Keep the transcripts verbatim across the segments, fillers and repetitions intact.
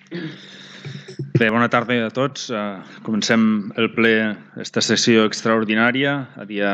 Bé, bona tarda a tots. Comencem el ple, esta sessió extraordinària, a dia,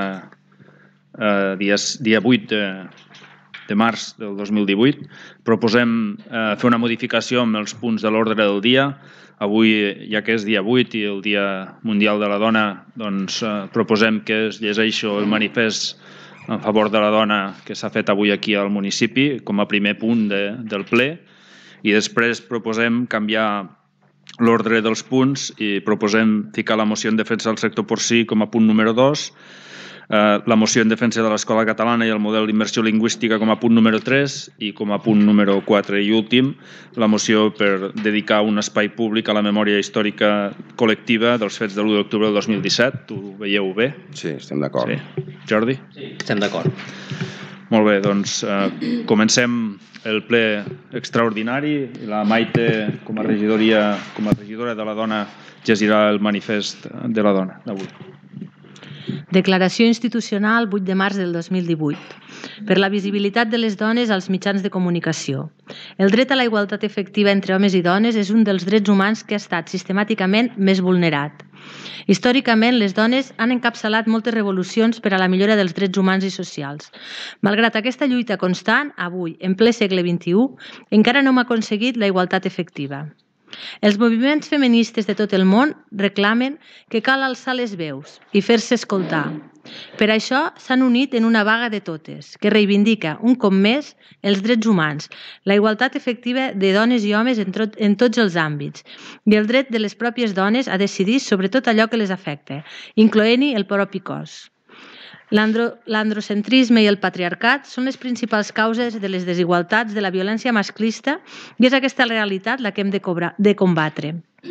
a dies, dia vuit de, de març del dos mil divuit. Proposem eh, fer una modificació amb els punts de l'ordre del dia. Avui, ja que és dia vuit i el Dia Mundial de la Dona, doncs eh, proposem que es llegeixi el manifest en favor de la dona que s'ha fet avui aquí al municipi com a primer punt de, del ple, i després proposem canviar l'ordre dels punts i proposem ficar la moció en defensa del sector porcí com a punt número dos, eh, la moció en defensa de l'escola catalana i el model d'immersió lingüística com a punt número tres i com a punt número quatre i últim, la moció per dedicar un espai públic a la memòria històrica col·lectiva dels fets de l'u d'octubre del dos mil disset. Ho veieu bé? Sí, estem d'acord. Sí. Jordi? Sí, estem d'acord. Molt bé, doncs eh, comencem el ple extraordinari i la Maite, com a regidoria, com a regidora de la dona, llegirà el manifest de la dona d'avui. Declaració institucional vuit de març del dos mil divuit. Per la visibilitat de les dones als mitjans de comunicació. El dret a la igualtat efectiva entre homes i dones és un dels drets humans que ha estat sistemàticament més vulnerat. Històricament, les dones han encapçalat moltes revolucions per a la millora dels drets humans i socials. Malgrat aquesta lluita constant, avui, en ple segle vint-i-u, encara no hem aconseguit la igualtat efectiva. Els moviments feministes de tot el món reclamen que cal alçar les veus i fer-se escoltar. Per això s'han unit en una vaga de totes, que reivindica, un cop més, els drets humans, la igualtat efectiva de dones i homes en, tot, en tots els àmbits i el dret de les pròpies dones a decidir sobre tot allò que les afecta, incloent-hi el propi cos. L'andro, l'androcentrisme i el patriarcat són les principals causes de les desigualtats, de la violència masclista, i és aquesta realitat la que hem de, cobrar, de combatre.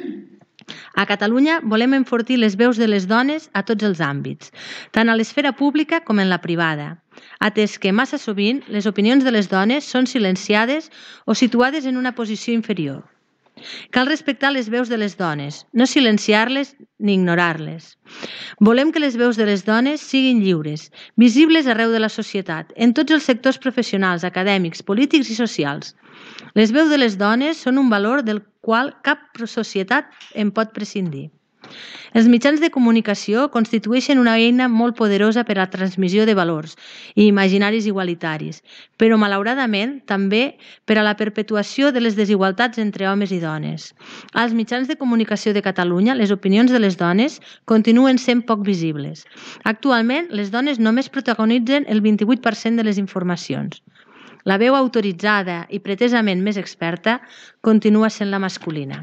A Catalunya volem enfortir les veus de les dones a tots els àmbits, tant a l'esfera pública com en la privada, atès que massa sovint les opinions de les dones són silenciades o situades en una posició inferior. Cal respectar les veus de les dones, no silenciar-les ni ignorar-les. Volem que les veus de les dones siguin lliures, visibles arreu de la societat, en tots els sectors professionals, acadèmics, polítics i socials. Les veus de les dones són un valor del qual cap societat en pot prescindir. Els mitjans de comunicació constitueixen una eina molt poderosa per a la transmissió de valors i imaginaris igualitaris, però malauradament també per a la perpetuació de les desigualtats entre homes i dones. Als mitjans de comunicació de Catalunya, les opinions de les dones continuen sent poc visibles. Actualment, les dones només protagonitzen el vint-i-vuit per cent de les informacions. La veu autoritzada i pretesament més experta continua sent la masculina.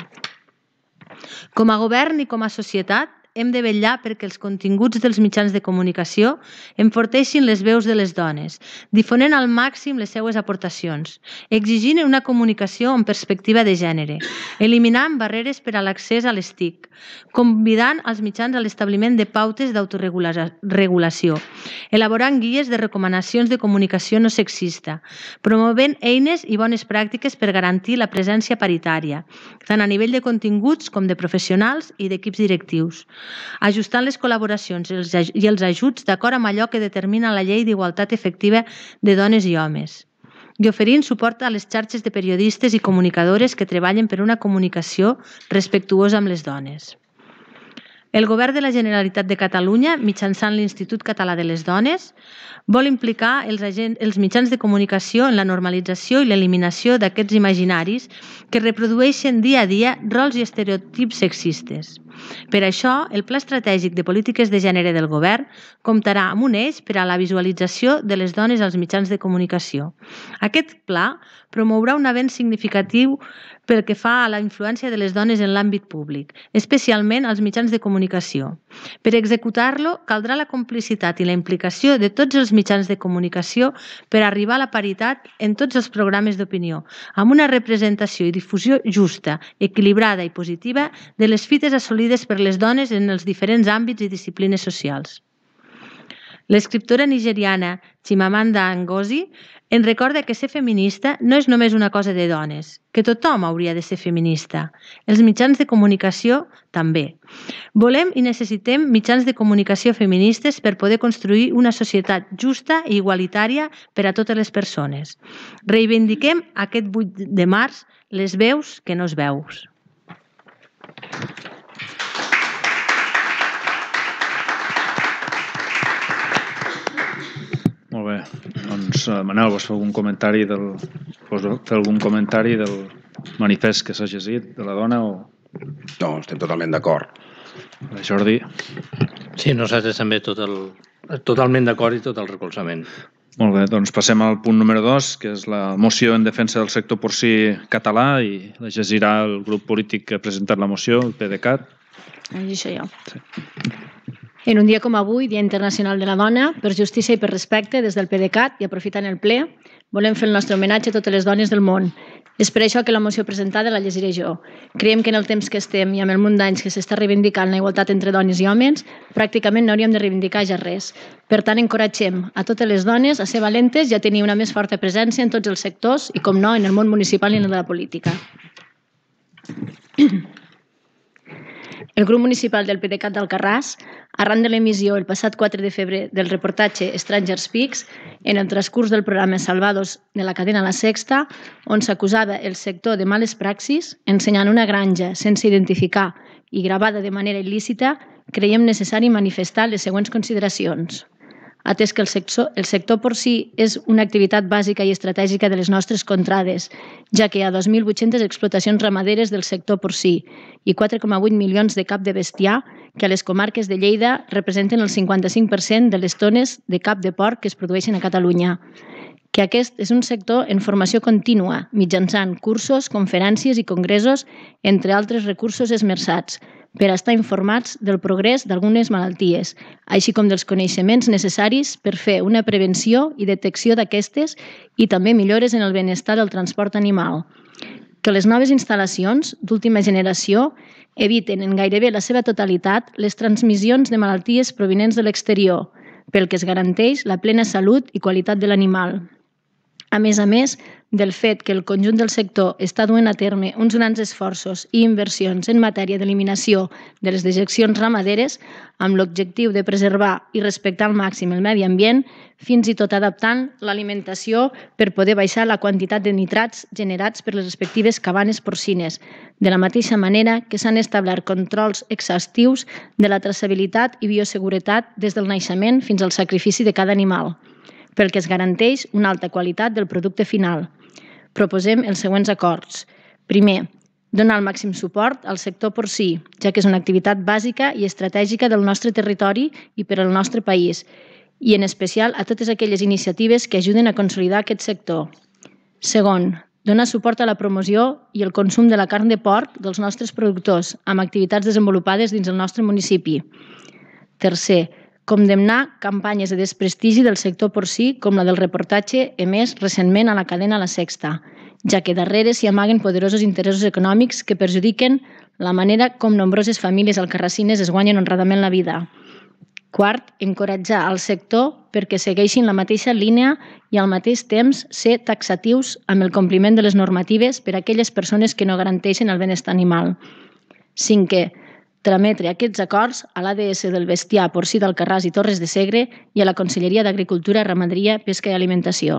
Com a govern i com a societat, hem de vetllar perquè els continguts dels mitjans de comunicació enforteixin les veus de les dones, difonent al màxim les seues aportacions, exigint una comunicació amb perspectiva de gènere, eliminant barreres per a l'accés a les T I C, convidant els mitjans a l'establiment de pautes d'autoregulació, elaborant guies de recomanacions de comunicació no sexista, promovent eines i bones pràctiques per garantir la presència paritària, tant a nivell de continguts com de professionals i d'equips directius, ajustant les col·laboracions i els ajuts d'acord amb allò que determina la Llei d'Igualtat Efectiva de Dones i Homes, i oferint suport a les xarxes de periodistes i comunicadores que treballen per una comunicació respectuosa amb les dones. El Govern de la Generalitat de Catalunya, mitjançant l'Institut Català de les Dones, vol implicar els, agents, els mitjans de comunicació en la normalització i l'eliminació d'aquests imaginaris que reprodueixen dia a dia rols i estereotips sexistes. Per això, el Pla Estratègic de Polítiques de Gènere del Govern comptarà amb un eix per a la visualització de les dones als mitjans de comunicació. Aquest pla promourà un avenç significatiu pel que fa a la influència de les dones en l'àmbit públic, especialment als mitjans de comunicació. Per executar-lo, caldrà la complicitat i la implicació de tots els mitjans de comunicació per arribar a la paritat en tots els programes d'opinió, amb una representació i difusió justa, equilibrada i positiva de les fites assolides per les dones en els diferents àmbits i disciplines socials. L'escriptora nigeriana Chimamanda Ngozi ens recorda que ser feminista no és només una cosa de dones, que tothom hauria de ser feminista. Els mitjans de comunicació també. Volem i necessitem mitjans de comunicació feministes per poder construir una societat justa i igualitària per a totes les persones. Reivindiquem aquest vuit de març les veus que no es veus. Molt bé. Doncs, Manel, vols fer algun comentari del, vols fer algun comentari del manifest que s'ha llegit de la dona? O... No, estem totalment d'acord. Jordi? Sí, nosaltres també tot el, totalment d'acord i tot el recolzament. Molt bé, doncs passem al punt número dos, que és la moció en defensa del sector porcí català, i la llegirà el grup polític que ha presentat la moció, el PDeCAT. Això jo. Sí. En un dia com avui, Dia Internacional de la Dona, per justícia i per respecte, des del PDeCAT i aprofitant el ple, volem fer el nostre homenatge a totes les dones del món. És per això que la moció presentada la llegiré jo. Creiem que en el temps que estem i amb el munt d'anys que s'està reivindicant la igualtat entre dones i homes, pràcticament no hauríem de reivindicar ja res. Per tant, encoratgem a totes les dones a ser valentes i a tenir una més forta presència en tots els sectors i, com no, en el món municipal i en el de la política. El grup municipal del PDeCAT d'Alcarràs, arran de l'emissió el passat quatre de febrer del reportatge Stranger Speaks, en el transcurs del programa Salvados de la cadena La Sexta, on s'acusava el sector de males praxis, ensenyant una granja sense identificar i gravada de manera il·lícita, creiem necessari manifestar les següents consideracions. Atès que el sector, el sector porcí és una activitat bàsica i estratègica de les nostres contrades, ja que hi ha dos mil vuit-centes explotacions ramaderes del sector porcí i quatre coma vuit milions de cap de bestiar que a les comarques de Lleida representen el cinquanta-cinc per cent de les tones de cap de porc que es produeixen a Catalunya. Que aquest és un sector en formació contínua, mitjançant cursos, conferències i congressos, entre altres recursos esmerçats, per estar informats del progrés d'algunes malalties, així com dels coneixements necessaris per fer una prevenció i detecció d'aquestes i també millores en el benestar del transport animal. Que les noves instal·lacions d'última generació eviten en gairebé la seva totalitat les transmissions de malalties provinents de l'exterior, pel que es garanteix la plena salut i qualitat de l'animal. A més a més, del fet que el conjunt del sector està duent a terme uns grans esforços i inversions en matèria d'eliminació de les dejeccions ramaderes amb l'objectiu de preservar i respectar al màxim el medi ambient, fins i tot adaptant l'alimentació per poder baixar la quantitat de nitrats generats per les respectives cabanes porcines, de la mateixa manera que s'han establert controls exhaustius de la traçabilitat i bioseguretat des del naixement fins al sacrifici de cada animal, pel que es garanteix una alta qualitat del producte final. Proposem els següents acords. Primer, donar el màxim suport al sector porcí, ja que és una activitat bàsica i estratègica del nostre territori i per al nostre país, i en especial a totes aquelles iniciatives que ajuden a consolidar aquest sector. Segon, donar suport a la promoció i el consum de la carn de porc dels nostres productors, amb activitats desenvolupades dins el nostre municipi. Tercer, condemnar campanyes de desprestigi del sector porcí com la del reportatge emès recentment a la cadena La Sexta, ja que darrere s'hi amaguen poderosos interessos econòmics que perjudiquen la manera com nombroses famílies alcarrassines es guanyen honradament la vida. Quart, encoratjar al sector perquè segueixin la mateixa línia i al mateix temps ser taxatius amb el compliment de les normatives per a aquelles persones que no garanteixen el benestar animal. Cinquè, trametre aquests acords a l'A D S del bestiar porcí d'Alcarràs i Torres de Segre i a la Conselleria d'Agricultura, Ramaderia, Pesca i Alimentació.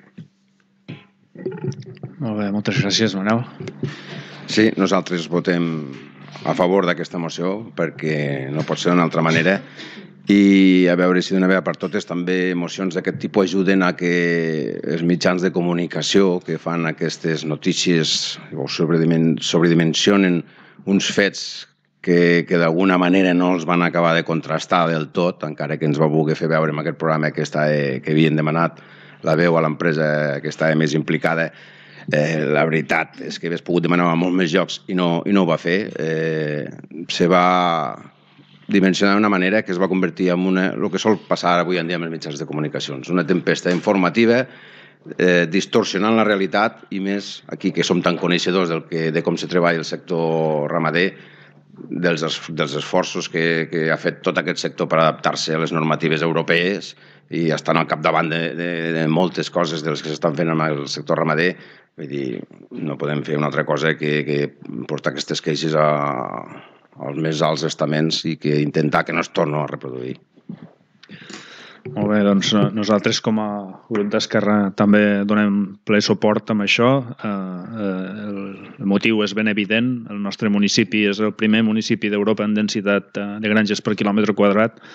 Molt bé, moltes gràcies, Manel. Sí, nosaltres votem a favor d'aquesta moció perquè no pot ser d'una altra manera i a veure si d'una vegada per totes també mocions d'aquest tipus ajuden a que els mitjans de comunicació que fan aquestes notícies o sobredimensionen uns fets que, que d'alguna manera no els van acabar de contrastar del tot, encara que ens va voler fer veure en aquest programa que, estava, que havien demanat la veu a l'empresa que estava més implicada. Eh, la veritat és que hagués pogut demanar a molts més llocs i no, i no ho va fer. Eh, se va dimensionar d'una manera que es va convertir en una, el que sol passar avui en dia amb els mitjans de comunicacions, una tempesta informativa eh, distorsionant la realitat i més aquí que som tan coneixedors del que, de com se treballa el sector ramader, dels, dels esforços que, que ha fet tot aquest sector per adaptar-se a les normatives europees i estan al capdavant de, de, de moltes coses de les que s'estan fent amb el sector ramader. Vull dir, no podem fer una altra cosa que, que portar aquestes queixes a, als més alts estaments i que intentar que no es torni a reproduir. Molt bé, doncs nosaltres com a grup d'Esquerra també donem ple suport amb això. El motiu és ben evident. El nostre municipi és el primer municipi d'Europa en densitat de granges per quilòmetre quadrat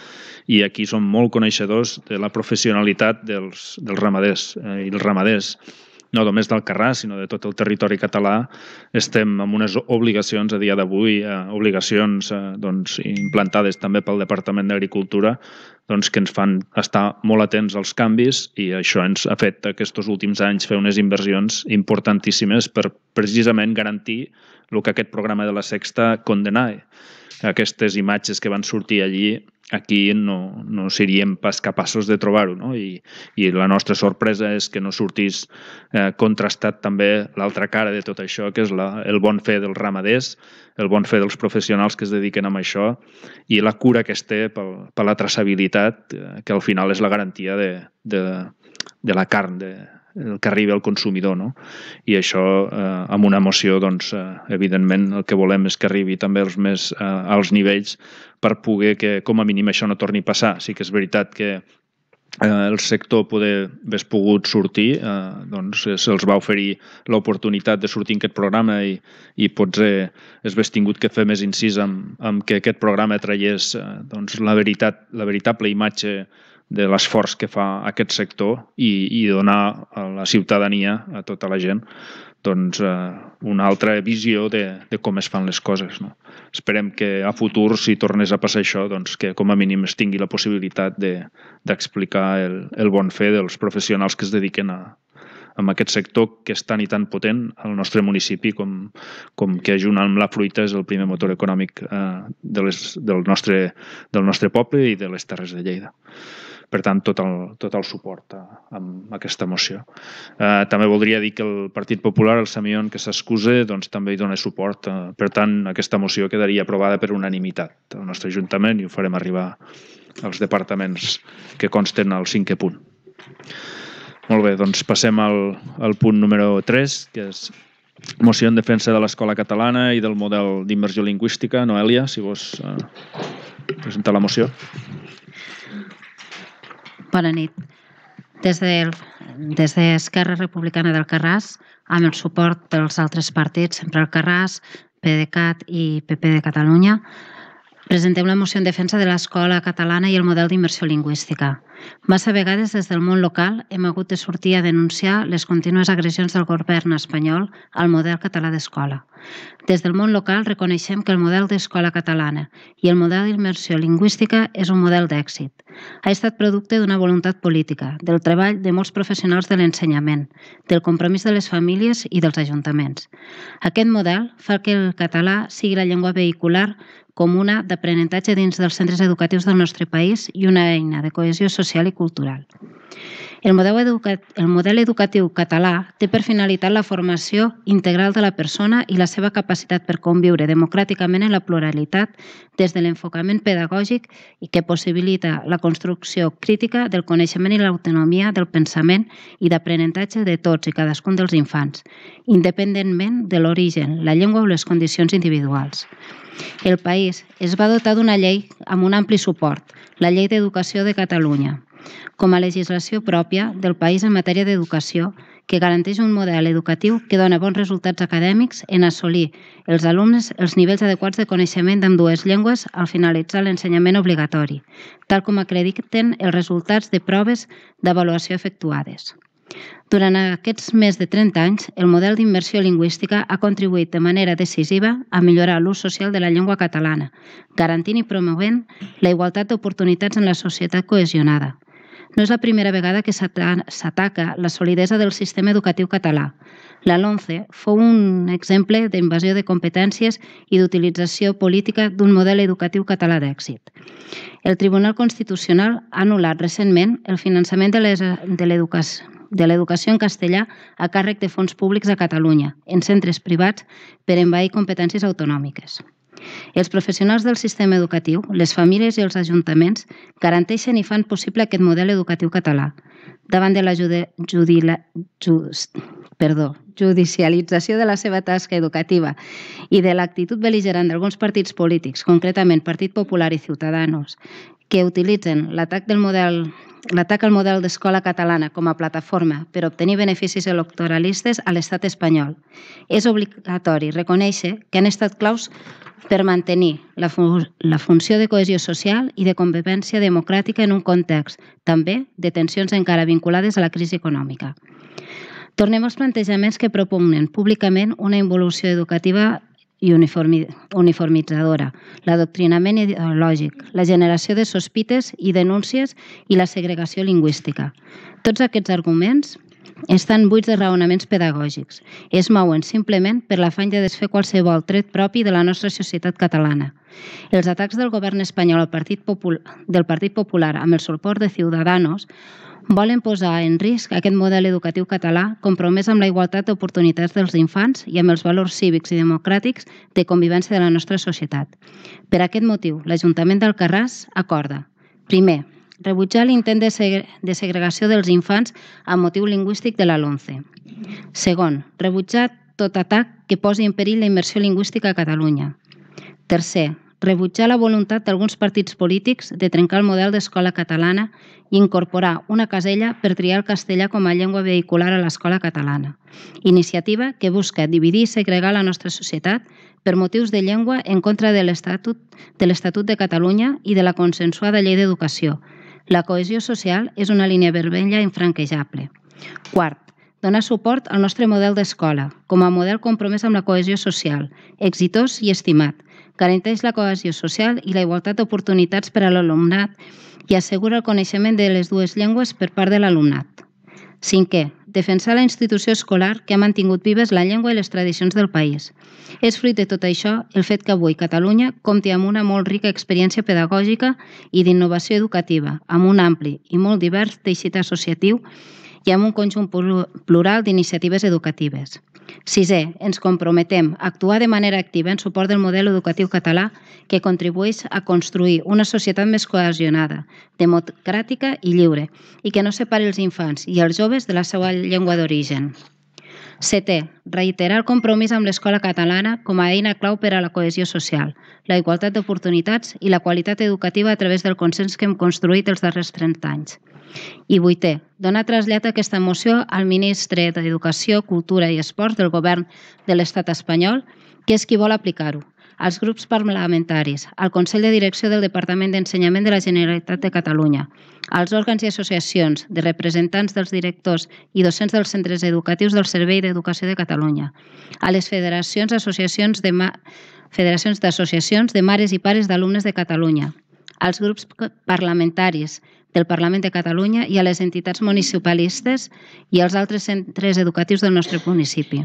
i aquí som molt coneixedors de la professionalitat dels, dels ramaders eh, i els ramaders, no només d'Alcarràs, sinó de tot el territori català. Estem amb unes obligacions a dia d'avui, eh, obligacions eh, doncs, implantades també pel Departament d'Agricultura, doncs, que ens fan estar molt atents als canvis, i això ens ha fet aquests últims anys fer unes inversions importantíssimes per precisament garantir el que aquest programa de la Sexta condenava. Aquestes imatges que van sortir allí, aquí no, no seríem pas capaços de trobar-ho, no? I, i la nostra sorpresa és que no sortís eh, contrastat també l'altra cara de tot això, que és la, el bon fer dels ramaders, el bon fer dels professionals que es dediquen a això i la cura que es té per, per la traçabilitat, eh, que al final és la garantia de, de, de la carn, de, el que arriba al consumidor, no? I això, eh, amb una moció, doncs, eh, evidentment, el que volem és que arribi també als més eh, alts nivells per poder que, com a mínim, això no torni a passar. Sí que és veritat que eh, el sector poder hagués pogut sortir, eh, doncs se'ls va oferir l'oportunitat de sortir en aquest programa i, i potser hagués tingut que fer més incís amb, amb que aquest programa traiés eh, doncs, la, veritat, la veritable imatge de l'esforç que fa aquest sector i, i donar a la ciutadania, a tota la gent, doncs, eh, una altra visió de, de com es fan les coses. No? Esperem que a futur, si tornés a passar això, doncs, que com a mínim es tingui la possibilitat d'explicar de, el, el bon fer dels professionals que es dediquen a, a aquest sector que és tan i tan potent al nostre municipi com, com que junt amb la fruita és el primer motor econòmic eh, de les, del, nostre, del nostre poble i de les Terres de Lleida. Per tant, tot el, tot el suport a, a aquesta moció. Eh, també voldria dir que el Partit Popular, el Samión, que s'excusa, doncs també hi dona suport. Eh, per tant, aquesta moció quedaria aprovada per unanimitat al nostre Ajuntament i ho farem arribar als departaments que consten al cinquè punt. Molt bé, doncs passem al, al punt número tres, que és moció en defensa de l'escola catalana i del model d'immersió lingüística. Noèlia, si vols eh, presentar la moció. Bona nit. Des de, des d'Esquerra Republicana d'Alcarràs, amb el suport dels altres partits, sempre Alcarràs, PDeCAT i P P de Catalunya, presentem la moció en defensa de l'escola catalana i el model d'immersió lingüística. Massa vegades des del món local hem hagut de sortir a denunciar les contínues agressions del govern espanyol al model català d'escola. Des del món local reconeixem que el model d'escola catalana i el model d'immersió lingüística és un model d'èxit. Ha estat producte d'una voluntat política, del treball de molts professionals de l'ensenyament, del compromís de les famílies i dels ajuntaments. Aquest model fa que el català sigui la llengua vehicular comuna d'aprenentatge dins dels centres educatius del nostre país i una eina de cohesió social i cultural. El model, educa... el model educatiu català té per finalitat la formació integral de la persona i la seva capacitat per conviure democràticament en la pluralitat des de l'enfocament pedagògic i que possibilita la construcció crítica del coneixement i l'autonomia del pensament i d'aprenentatge de tots i cadascun dels infants, independentment de l'origen, la llengua o les condicions individuals. El país es va dotar d'una llei amb un ampli suport, la Llei d'Educació de Catalunya, com a legislació pròpia del país en matèria d'educació que garanteix un model educatiu que dona bons resultats acadèmics en assolir els alumnes els nivells adequats de coneixement d'ambdues llengües al finalitzar l'ensenyament obligatori, tal com acrediten els resultats de proves d'avaluació efectuades. Durant aquests més de trenta anys, el model d'immersió lingüística ha contribuït de manera decisiva a millorar l'ús social de la llengua catalana, garantint i promovent la igualtat d'oportunitats en la societat cohesionada. No és la primera vegada que s'ataca la solidesa del sistema educatiu català. La LOMCE fou un exemple d'invasió de competències i d'utilització política d'un model educatiu català d'èxit. El Tribunal Constitucional ha anul·lat recentment el finançament de l'educació de l'educació en castellà a càrrec de fons públics a Catalunya, en centres privats, per envair competències autonòmiques. Els professionals del sistema educatiu, les famílies i els ajuntaments garanteixen i fan possible aquest model educatiu català. Davant de la judila, just, perdó, judicialització de la seva tasca educativa i de l'actitud bel·ligerant d'alguns partits polítics, concretament Partit Popular i Ciutadanos, que utilitzen l'atac del model l'atac al model d'escola catalana com a plataforma per obtenir beneficis electoralistes a l'estat espanyol. És obligatori reconèixer que han estat claus per mantenir la, fu la funció de cohesió social i de convivència democràtica en un context, també, de tensions encara vinculades a la crisi econòmica. Tornem als plantejaments que propugnen públicament una involució educativa i uniformitzadora, l'adoctrinament ideològic, la generació de sospites i denúncies i la segregació lingüística. Tots aquests arguments estan buits de raonaments pedagògics. Es mouen simplement per l'afany de desfer qualsevol tret propi de la nostra societat catalana. Els atacs del govern espanyol al Partit Popular, del Partit Popular amb el suport de Ciudadanos volen posar en risc aquest model educatiu català compromès amb la igualtat d'oportunitats dels infants i amb els valors cívics i democràtics de convivència de la nostra societat. Per aquest motiu, l'Ajuntament d'Alcarràs acorda, primer, rebutjar l'intent de, segre de segregació dels infants amb motiu lingüístic de la LOMCE. Segon, rebutjar tot atac que posi en perill la immersió lingüística a Catalunya. Tercer, rebutjar la voluntat d'alguns partits polítics de trencar el model d'escola catalana i incorporar una casella per triar el castellà com a llengua vehicular a l'escola catalana. Iniciativa que busca dividir i segregar la nostra societat per motius de llengua en contra de l'Estatut de l'Estatut de Catalunya i de la consensuada llei d'educació. La cohesió social és una línia vermella infranquejable. Quart, donar suport al nostre model d'escola, com a model compromès amb la cohesió social, exitós i estimat, garanteix la cohesió social i la igualtat d'oportunitats per a l'alumnat i assegura el coneixement de les dues llengües per part de l'alumnat. Cinquè, defensar la institució escolar que ha mantingut vives la llengua i les tradicions del país. És fruit de tot això el fet que avui Catalunya compti amb una molt rica experiència pedagògica i d'innovació educativa, amb un ampli i molt divers teixit associatiu i amb un conjunt plural d'iniciatives educatives. Sisè, ens comprometem a actuar de manera activa en suport del model educatiu català que contribueix a construir una societat més cohesionada, democràtica i lliure i que no separi els infants i els joves de la seva llengua d'origen. Setè, reiterar el compromís amb l'escola catalana com a eina clau per a la cohesió social, la igualtat d'oportunitats i la qualitat educativa a través del consens que hem construït els darrers trenta anys. I vuitè, donar trasllat a aquesta moció al ministre d'Educació, Cultura i Esports del Govern de l'Estat espanyol, que és qui vol aplicar-ho, als grups parlamentaris, al Consell de Direcció del Departament d'Ensenyament de la Generalitat de Catalunya, als òrgans i associacions de representants dels directors i docents dels centres educatius del Servei d'Educació de Catalunya, a les federacions associacions de federacions d'associacions de mares i pares d'alumnes de Catalunya, als grups parlamentaris del Parlament de Catalunya i a les entitats municipalistes i als altres centres educatius del nostre municipi.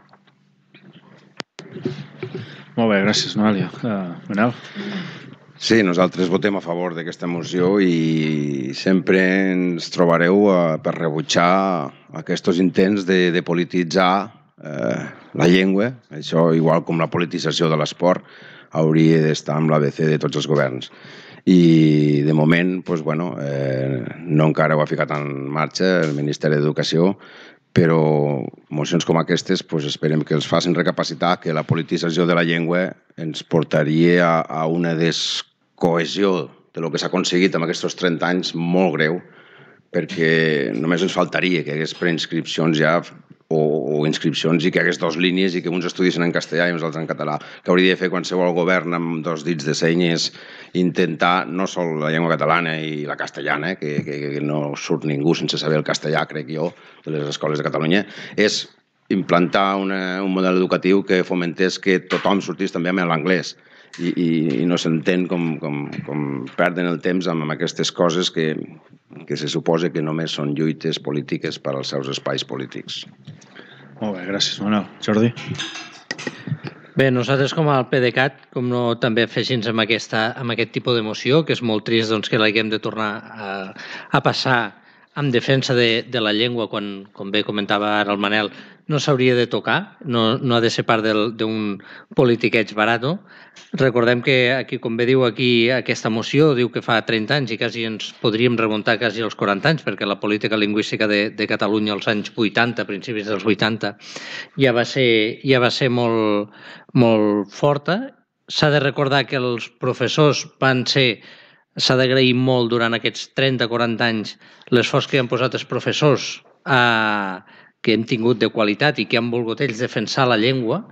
Molt bé, gràcies, Noelia. Uh, Manel? Sí, nosaltres votem a favor d'aquesta moció i sempre ens trobareu uh, per rebutjar aquests intents de, de polititzar uh, la llengua. Això, igual com la politització de l'esport, hauria d'estar amb l'A B C de tots els governs. I de moment, doncs, bueno, eh, no encara ho ha ficat en marxa el Ministeri d'Educació, però mocions com aquestes doncs, esperem que els facin recapacitar que la politització de la llengua ens portaria a, a una descohesió de lo que s'ha aconseguit en aquests trenta anys molt greu, perquè només ens faltaria que hi hagués preinscripcions ja o, o inscripcions i que hi hagués dues línies i que uns estudiessin en castellà i uns altres en català. Que hauria de fer qualsevol govern amb dos dits de seny és intentar no sol la llengua catalana i la castellana, que, que no surt ningú sense saber el castellà, crec jo, de les escoles de Catalunya, és implantar una, un model educatiu que fomentés que tothom sortís també amb l'anglès. I, i, i no s'entén com, com, com perden el temps amb, amb aquestes coses que, que se suposa que només són lluites polítiques per als seus espais polítics. Molt bé, gràcies, Manel. Jordi? Bé, nosaltres com a PDeCAT, com no també afegint amb, aquesta, amb aquest tipus d'emoció, que és molt trist doncs, que l'haguem de tornar a, a passar en defensa de, de la llengua, quan, com bé comentava ara el Manel, no s'hauria de tocar, no, no ha de ser part d'un politiqueig barat. Recordem que, aquí, com bé diu aquí aquesta moció, diu que fa trenta anys i quasi ens podríem remuntar quasi als quaranta anys, perquè la política lingüística de, de Catalunya als anys vuitanta, principis dels vuitanta, ja va ser, ja va ser molt, molt forta. S'ha de recordar que els professors van ser s'ha d'agrair molt durant aquests trenta a quaranta anys l'esforç que han posat els professors a que hem tingut de qualitat i que han volgut ells defensar la llengua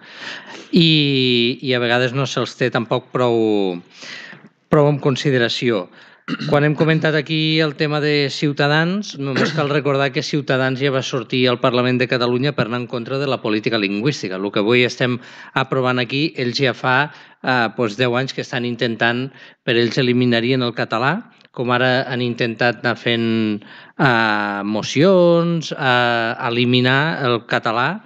i, i a vegades no se'ls té tampoc prou, prou en consideració. Quan hem comentat aquí el tema de Ciutadans, només cal recordar que Ciutadans ja va sortir al Parlament de Catalunya per anar en contra de la política lingüística. El que avui estem aprovant aquí, ells ja fa eh, doncs deu anys que estan intentant, per ells eliminarien el català, com ara han intentat anar fent eh, mocions, eh, eliminar el català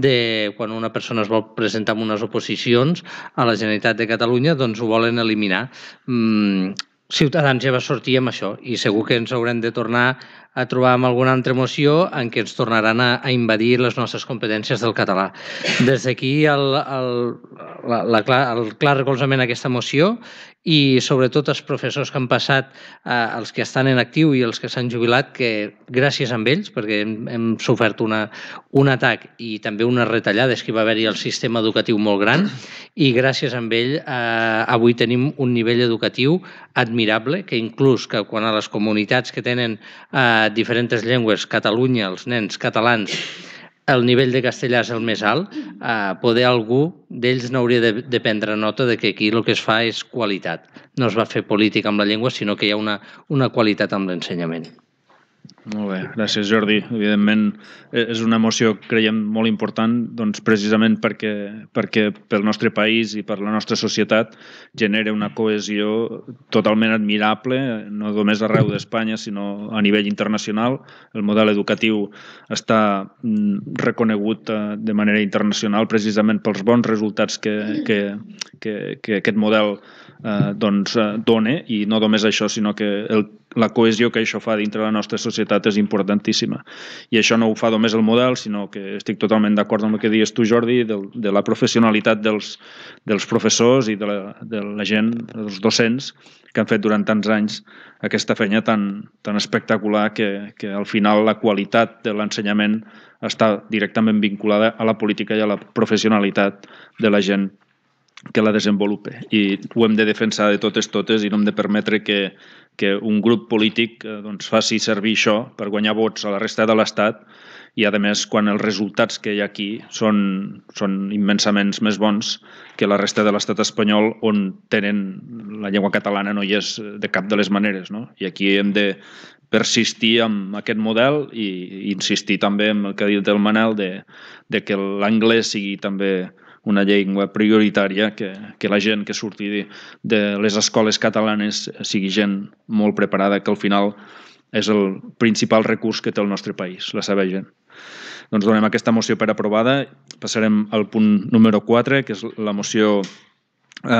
de quan una persona es vol presentar en unes oposicions a la Generalitat de Catalunya, doncs ho volen eliminar. Mm, Ciutadans ja va sortir amb això i segur que ens haurem de tornar a trobar amb alguna altra moció en què ens tornaran a, a invadir les nostres competències del català. Des d'aquí el, el, la, la, el clar recolzament a aquesta moció i sobretot els professors que han passat, eh, els que estan en actiu i els que s'han jubilat, que gràcies a ells, perquè hem, hem sofert una, un atac i també unes retallades que va haver-hi al sistema educatiu molt gran i gràcies a ell eh, avui tenim un nivell educatiu admirable, que inclús que quan a les comunitats que tenen eh, diferents llengües, Catalunya, els nens catalans, el nivell de castellà és el més alt, eh, poder algú d'ells n'hauria de, de prendre nota de que aquí el que es fa és qualitat. No es va fer política amb la llengua, sinó que hi ha una, una qualitat amb l'ensenyament. Molt bé, gràcies Jordi. Evidentment és una moció, creiem, molt important, doncs precisament perquè, perquè pel nostre país i per la nostra societat genera una cohesió totalment admirable, no només arreu d'Espanya, sinó a nivell internacional. El model educatiu està reconegut de manera internacional precisament pels bons resultats que, que, que, que aquest model eh, doncs, dona, i no només això, sinó que el la cohesió que això fa dintre la nostra societat és importantíssima. I això no ho fa només el model, sinó que estic totalment d'acord amb el que dius tu, Jordi, de, de la professionalitat dels, dels professors i de la, de la gent, dels docents, que han fet durant tants anys aquesta feina tan, tan espectacular que, que al final la qualitat de l'ensenyament està directament vinculada a la política i a la professionalitat de la gent que la desenvolupa. I ho hem de defensar de totes totes i no hem de permetre que, que un grup polític eh, doncs, faci servir això per guanyar vots a la resta de l'Estat i, a més, quan els resultats que hi ha aquí són, són immensament més bons que la resta de l'Estat espanyol, on tenen la llengua catalana no hi és de cap de les maneres, no? I aquí hem de persistir amb aquest model i, i insistir també en el que ha dit el Manel de, de que l'anglès sigui també una llengua prioritària, que, que la gent que surti de, de les escoles catalanes sigui gent molt preparada, que al final és el principal recurs que té el nostre país, la seva gent. Doncs donem aquesta moció per aprovada. Passarem al punt número quatre, que és la moció eh,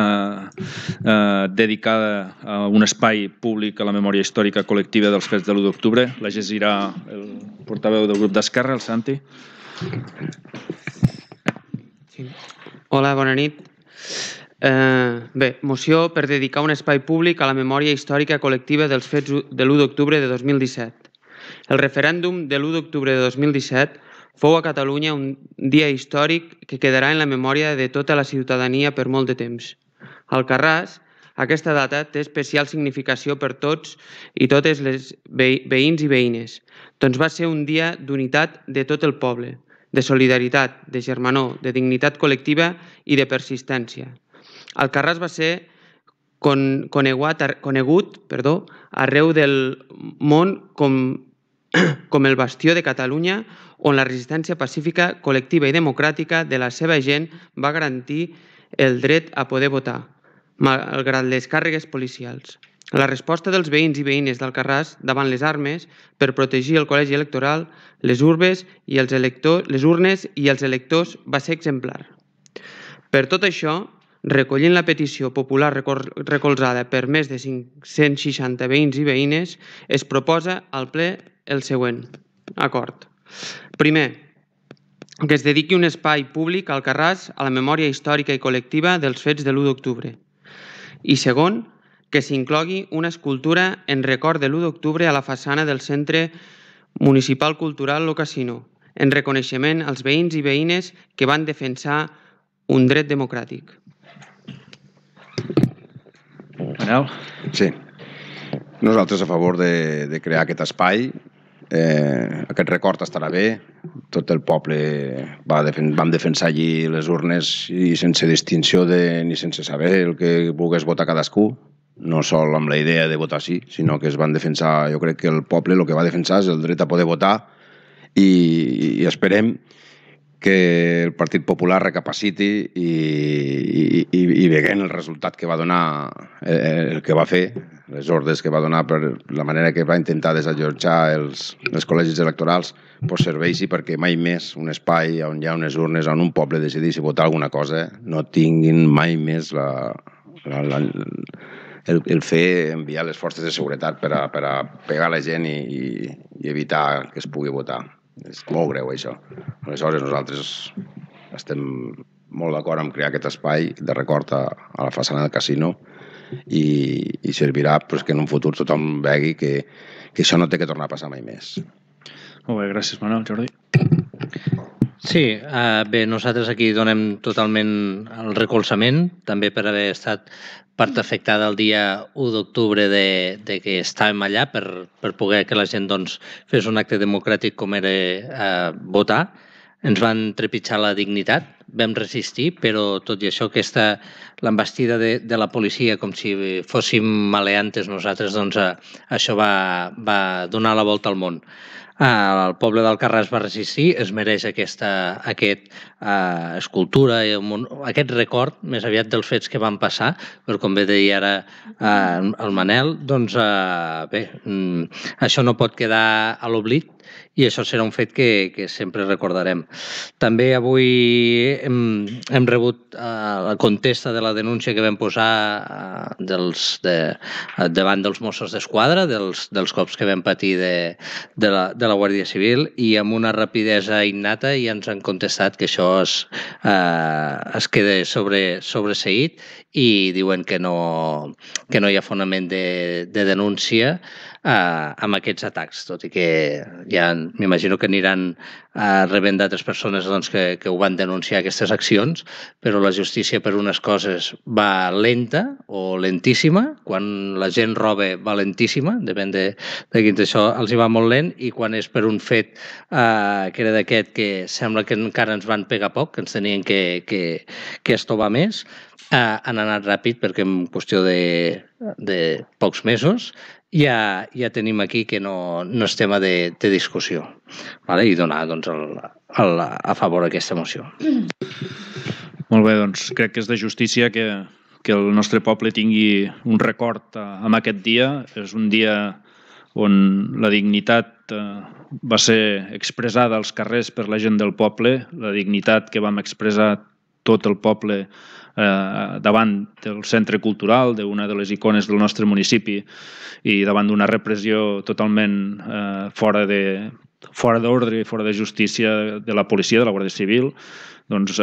eh, dedicada a un espai públic a la memòria històrica col·lectiva dels fets de l'u d'octubre. La llegirà el portaveu del grup d'Esquerra, el Santi. Hola, bona nit. Eh, bé, moció per dedicar un espai públic a la memòria històrica col·lectiva dels fets de l'u d'octubre de dos mil disset. El referèndum de l'u d'octubre de dos mil disset fou a Catalunya un dia històric que quedarà en la memòria de tota la ciutadania per molt de temps. Al Carràs, aquesta data té especial significació per tots i totes les veïns i veïnes, doncs va ser un dia d'unitat de tot el poble, de solidaritat, de germanor, de dignitat col·lectiva i de persistència. Alcarràs va ser con, conegut, conegut perdó, arreu del món com, com el bastió de Catalunya, on la resistència pacífica, col·lectiva i democràtica de la seva gent va garantir el dret a poder votar, malgrat les càrregues policials. La resposta dels veïns i veïnes d'Alcarràs davant les armes per protegir el col·legi electoral, les urbes i els electors, les urnes i els electors va ser exemplar. Per tot això, recollint la petició popular recolzada per més de cinc-cents seixanta veïns i veïnes, es proposa al ple el següent acord. Primer, que es dediqui un espai públic al Alcarràs a la memòria històrica i col·lectiva dels fets de l'u d'octubre. I segon, que s'inclogui una escultura en record de l'u d'octubre a la façana del Centre Municipal Cultural Lo Casino, en reconeixement als veïns i veïnes que van defensar un dret democràtic. Manel? Sí. Nosaltres a favor de, de crear aquest espai. Eh, aquest record estarà bé. Tot el poble va defen vam defensar allí les urnes i sense distinció de, ni sense saber el que volgués votar cadascú, no sol amb la idea de votar sí, sinó que es van defensar, jo crec que el poble el que va defensar és el dret a poder votar i, i esperem que el Partit Popular recapaciti i, i, i, i veient el resultat que va donar, eh, el que va fer, les ordres que va donar per la manera que va intentar desallotjar els, els col·legis electorals, pues serveixi perquè mai més un espai on hi ha unes urnes, on un poble decideixi votar alguna cosa, no tinguin mai més la, la, la, el, el fer enviar les forces de seguretat per a, per a pegar la gent i, i, i evitar que es pugui votar. És molt greu, això. Aleshores, nosaltres estem molt d'acord amb crear aquest espai de record a, a la façana del casino i, i servirà pues, que en un futur tothom vegi que, que això no té que tornar a passar mai més. Molt bé, gràcies, Manuel. Jordi? Sí, eh, bé, nosaltres aquí donem totalment el recolzament, també per haver estat part afectada el dia u d'octubre de, de que estàvem allà per, per poder que la gent doncs, fes un acte democràtic com era eh, votar. Ens van trepitjar la dignitat, vam resistir, però tot i això, aquesta l'embestida de, de la policia, com si fóssim maleantes nosaltres, doncs eh, això va, va donar la volta al món. El poble d'Alcarràs va resistir, es mereix aquesta aquest, uh, escultura, aquest record més aviat dels fets que van passar, però com bé deia ara uh, el Manel, doncs uh, bé, um, això no pot quedar a l'oblit i això serà un fet que, que sempre recordarem. També avui hem, hem rebut uh, la contesta de la denúncia que vam posar uh, dels, de, uh, davant dels Mossos d'Esquadra, dels, dels cops que vam patir de, de, la, de la Guàrdia Civil, i amb una rapidesa innata ja ens han contestat que això es, uh, es queda sobre, sobreseït i diuen que no, que no hi ha fonament de, de denúncia Uh, amb aquests atacs, tot i que ja m'imagino que aniran uh, rebent d'altres persones doncs, que, que ho van denunciar aquestes accions, però la justícia per unes coses va lenta o lentíssima, quan la gent roba va lentíssima, depèn de, de quin això els hi va molt lent, i quan és per un fet uh, que era d'aquest que sembla que encara ens van pegar poc, que ens tenien que, que, que estovar més, uh, han anat ràpid perquè en qüestió de, de pocs mesos ja, ja tenim aquí que no, no és tema de, de discussió, vale? I donar doncs, el, el, a favor d'aquesta moció. Molt bé, doncs crec que és de justícia que, que el nostre poble tingui un record amb aquest dia. És un dia on la dignitat va ser expressada als carrers per la gent del poble, la dignitat que vam expressar tot el poble eh, davant del centre cultural, d'una de les icones del nostre municipi, i davant d'una repressió totalment eh, fora de fora d'ordre i fora de justícia de la policia, de la Guàrdia Civil, doncs eh,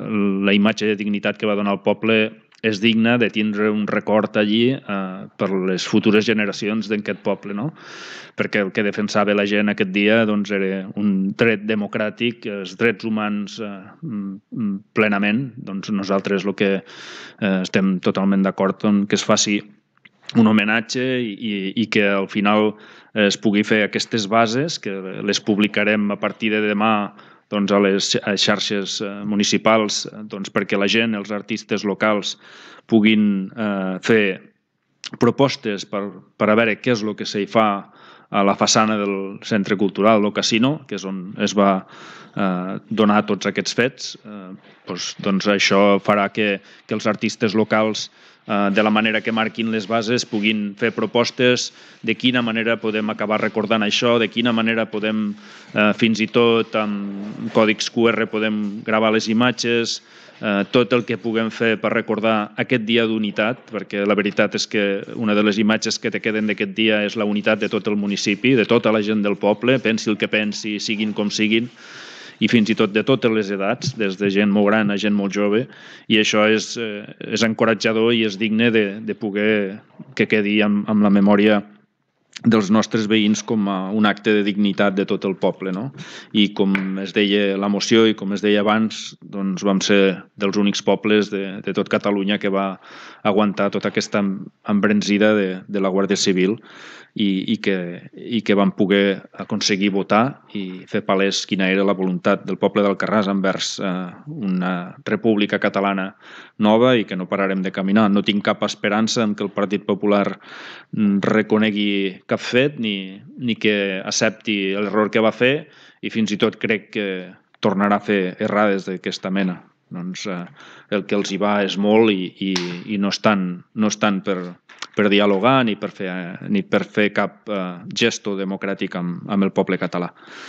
la imatge de dignitat que va donar el poble és digna de tindre un record allí eh, per les futures generacions d'aquest poble, no? Perquè el que defensava la gent aquest dia doncs, era un dret democràtic, els drets humans eh, plenament. Doncs nosaltres el que eh, estem totalment d'acord en que es faci un homenatge i, i que al final es pugui fer aquestes bases, que les publicarem a partir de demà doncs, a les xarxes municipals, doncs, perquè la gent, els artistes locals, puguin eh, fer propostes per, per a veure què és el que s'hi fa a la façana del centre cultural, el casino, que és on es va eh, donar tots aquests fets. Eh, doncs, doncs això farà que, que els artistes locals, eh, de la manera que marquin les bases, puguin fer propostes de quina manera podem acabar recordant això, de quina manera podem, eh, fins i tot amb còdics Q R, podem gravar les imatges, eh, tot el que puguem fer per recordar aquest dia d'unitat, perquè la veritat és que una de les imatges que te queden d'aquest dia és la unitat de tot el municipi, de tota la gent del poble, pensi el que pensi, siguin com siguin, i fins i tot de totes les edats, des de gent molt gran a gent molt jove, i això és, eh, és encoratjador i és digne de, de poder que quedi amb, amb la memòria dels nostres veïns com a un acte de dignitat de tot el poble, no? I com es deia la moció i com es deia abans, doncs, vam ser dels únics pobles de, de tot Catalunya que va aguantar tota aquesta embranzida de, de la Guàrdia Civil i, i, que, i que vam poder aconseguir votar i fer palès quina era la voluntat del poble d'Alcarràs envers eh, una república catalana nova i que no pararem de caminar. No tinc cap esperança en que el Partit Popular reconegui cap fet ni, ni que accepti l'error que va fer i fins i tot crec que tornarà a fer errades d'aquesta mena. Doncs eh, el que els hi va és molt i, i, i no estan, no estan per, per dialogar ni per fer, ni per fer cap eh, gesto democràtic amb, amb el poble català.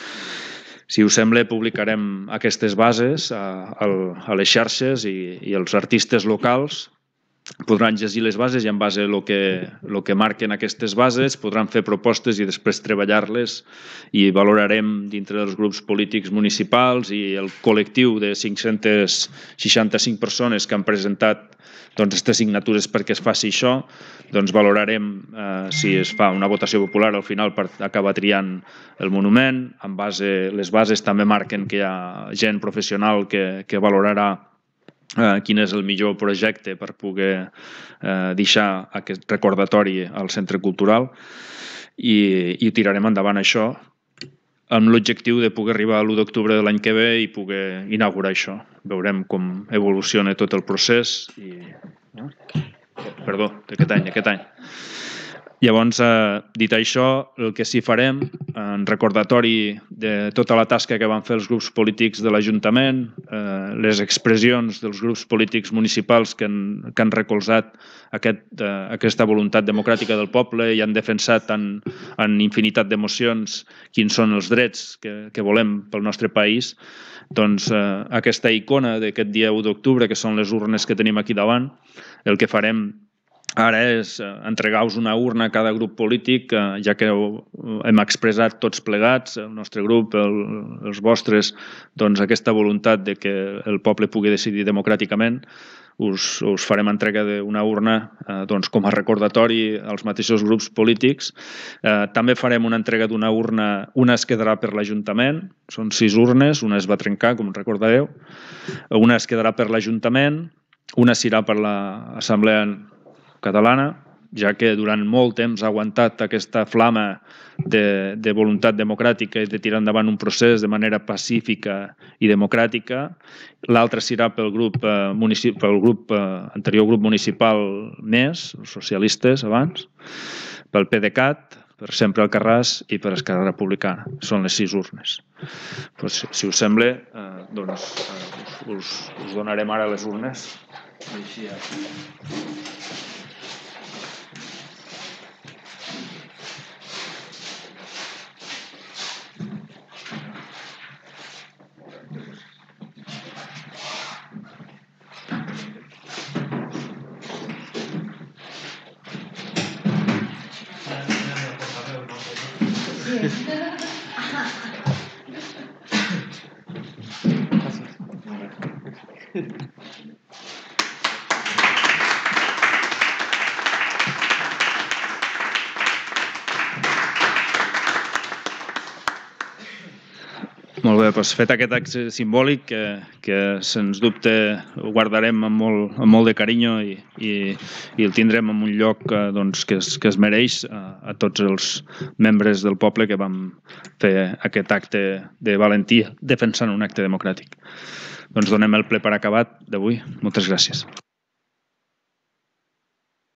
Si us sembla, publicarem aquestes bases a, a les xarxes i, i els artistes locals podran llegir les bases i en base a lo que, lo que marquen aquestes bases podran fer propostes i després treballar-les i valorarem dintre dels grups polítics municipals i el col·lectiu de cinc-centes seixanta-cinc persones que han presentat doncs, aquestes signatures perquè es faci això, doncs valorarem eh, si es fa una votació popular al final per acabar triant el monument. En base, les bases també marquen que hi ha gent professional que, que valorarà Uh, quin és el millor projecte per poder uh, deixar aquest recordatori al centre cultural i, i tirarem endavant això amb l'objectiu de poder arribar a l'u d'octubre de l'any que ve i poder inaugurar això. Veurem com evoluciona tot el procés i... Perdó, d'aquest any, d'aquest any. Llavors, eh, dit això, el que sí farem, en recordatori de tota la tasca que van fer els grups polítics de l'Ajuntament, eh, les expressions dels grups polítics municipals que han, que han recolzat aquest, eh, aquesta voluntat democràtica del poble i han defensat en, en infinitat d'emocions quins són els drets que, que volem pel nostre país, doncs eh, aquesta icona d'aquest dia u d'octubre, que són les urnes que tenim aquí davant, el que farem ara és entregar-vos una urna a cada grup polític, ja que hem expressat tots plegats, el nostre grup, el, els vostres, doncs aquesta voluntat de que el poble pugui decidir democràticament. Us, us farem entrega d'una urna eh, doncs, com a recordatori als mateixos grups polítics. Eh, també farem una entrega d'una urna, una es quedarà per l'Ajuntament, són sis urnes, una es va trencar, com recordareu, una es quedarà per l'Ajuntament, una s'irà per l'Assemblea Catalana, ja que durant molt temps ha aguantat aquesta flama de, de voluntat democràtica i de tirar endavant un procés de manera pacífica i democràtica. L'altra serà pel grup, eh, municip, pel grup eh, anterior grup municipal més, els socialistes abans, pel PDeCAT, per Sempre Alcarràs i per Esquerra Republicana. Són les sis urnes. Pues, si us sembla, eh, doncs, eh, us, us donarem ara les urnes. Així, ja. Molt bé, doncs fet aquest acte simbòlic que, que sens dubte ho guardarem amb molt, amb molt de carinyo i, i, i el tindrem en un lloc doncs, que, es, que es mereix a, a tots els membres del poble que vam fer aquest acte de valentia defensant un acte democràtic. Doncs donem el ple per acabat d'avui. Moltes gràcies.